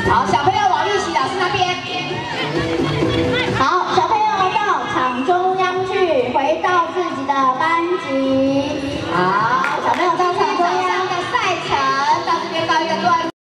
好，小朋友往玉琪老师那边。 好，小朋友到场中央去，回到自己的班级。 好。